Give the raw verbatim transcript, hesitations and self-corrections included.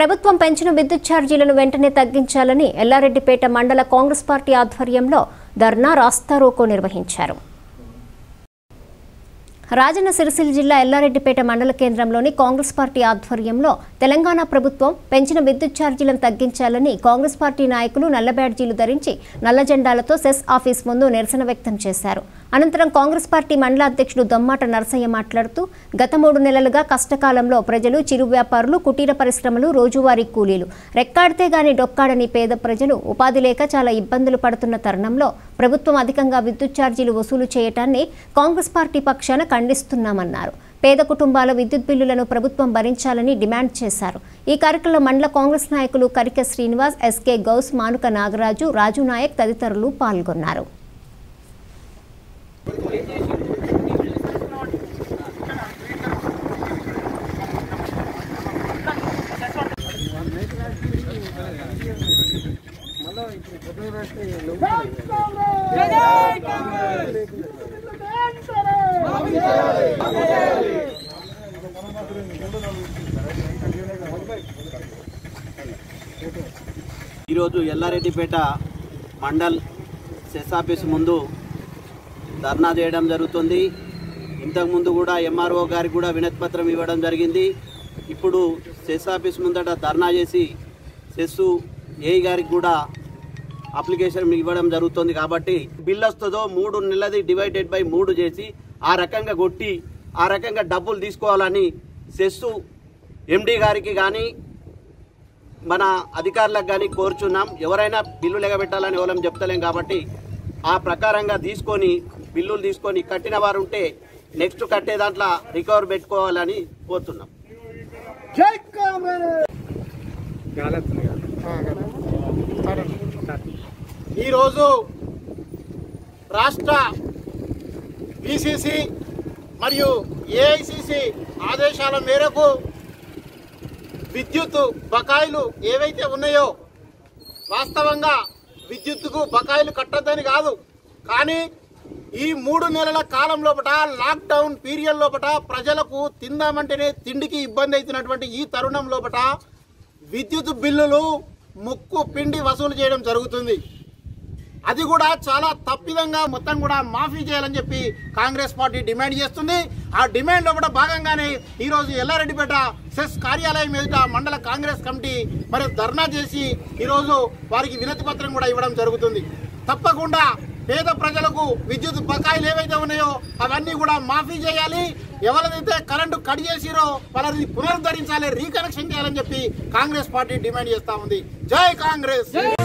ప్రభుత్వం పెంచిన విద్యుత్ ఛార్జీలను వెంటనే తగ్గించాలని ఎల్లారెడ్డిపేట మండల కాంగ్రెస్ పార్టీ ఆధ్వర్యంలో ధర్నా రాస్తారోకో నిర్వహించారు. రాజన్న సిరిసిల్ల జిల్లా ఎల్లారెడ్డిపేట మండల కేంద్రంలోని కాంగ్రెస్ పార్టీ ఆధ్వర్యంలో తెలంగాణ ప్రభుత్వం పెంచిన విద్యుత్ ఛార్జీలను తగ్గించాలని కాంగ్రెస్ పార్టీ నాయకులు నల్ల బ్యాడ్జీలు ధరించి నల్ల జెండాలతో సెస్ ఆఫీస్ ముందు నిరసన వ్యక్తం చేశారు. అనంతరం కాంగ్రెస్ పార్టీ మండల అధ్యక్షుడు దొమ్మాట నరసయ్య మాట్లాడుతూ గత మూడు నెలలుగా కష్టకాలంలో ప్రజలు, చిరు వ్యాపారులు, కుటీర పరిశ్రమలు, రోజువారీ కూలీలు రెక్కాడితే గాని డొక్కాడని పేద ప్రజలు ఉపాధి లేక చాలా ఇబ్బందులు పడుతున్న తరుణంలో ప్రభుత్వం అధికంగా విద్యుత్ ఛార్జీలు వసూలు చేయటాన్ని కాంగ్రెస్ పార్టీ పక్షాన ఖండిస్తున్నామన్నారు. పేద కుటుంబాల విద్యుత్ బిల్లులను ప్రభుత్వం భరించాలని డిమాండ్ చేశారు. ఈ కార్యక్రమంలో మండల కాంగ్రెస్ నాయకులు కరిక శ్రీనివాస్, ఎస్కే గౌస్, మానుక నాగరాజు, రాజు నాయక్ తదితరులు పాల్గొన్నారు. ఈరోజు ఎల్లారెడ్డిపేట మండల్ సెస్ ఆఫీస్ ముందు ధర్నా చేయడం జరుగుతుంది. ఇంతకుముందు కూడా ఎంఆర్ఓ గారికి కూడా వినతి పత్రం ఇవ్వడం జరిగింది. ఇప్పుడు సెస్ ఆఫీస్ ముందట ధర్నా చేసి సెస్సు ఏఈ గారికి కూడా అప్లికేషన్ ఇవ్వడం జరుగుతుంది. కాబట్టి బిల్ వస్తుందో మూడు నెలది డివైడెడ్ బై మూడు చేసి ఆ రకంగా కొట్టి ఆ రకంగా డబ్బులు తీసుకోవాలని సెస్సు ఎండి గారికి కానీ మన అధికారులకు కానీ కోరుచున్నాం. ఎవరైనా బిల్లులు ఎగబెట్టాలని ఎవరం చెప్తలేం కాబట్టి ఆ ప్రకారంగా తీసుకొని బిల్లులు తీసుకొని కట్టిన వారు ఉంటే నెక్స్ట్ కట్టే దాంట్లో రికవర్ పెట్టుకోవాలని కోరుతున్నాం. ఈరోజు రాష్ట్ర బీసీసీ మరియు ఏఐసిసి ఆదేశాల మేరకు విద్యుత్ బకాయిలు ఏవైతే ఉన్నాయో, వాస్తవంగా విద్యుత్తుకు బకాయిలు కట్టద్దని కాదు, కానీ ఈ మూడు నెలల కాలం లోపల లాక్డౌన్ పీరియడ్ లోపల ప్రజలకు తిందామంటేనే తిండికి ఇబ్బంది అవుతున్నటువంటి ఈ తరుణం లోపల విద్యుత్ బిల్లులు ముక్కు పిండి వసూలు చేయడం జరుగుతుంది. అది కూడా చాలా తప్పిదంగా మొత్తం కూడా మాఫీ చేయాలని చెప్పి కాంగ్రెస్ పార్టీ డిమాండ్ చేస్తుంది. ఆ డిమాండ్ లో కూడా భాగంగానే ఈరోజు ఎల్లారెడ్డిపేట సెస్ కార్యాలయం ఎదుట మండల కాంగ్రెస్ కమిటీ మరి ధర్నా చేసి ఈరోజు వారికి వినతి పత్రం కూడా ఇవ్వడం జరుగుతుంది. తప్పకుండా పేద ప్రజలకు విద్యుత్ బకాయిలు ఏవైతే ఉన్నాయో అవన్నీ కూడా మాఫీ చేయాలి. ఎవరైతే కరెంటు కట్ చేసిరో వాళ్ళని పునరుద్ధరించాలి, రీకనెక్షన్ చేయాలని చెప్పి కాంగ్రెస్ పార్టీ డిమాండ్ చేస్తా ఉంది. జై కాంగ్రెస్.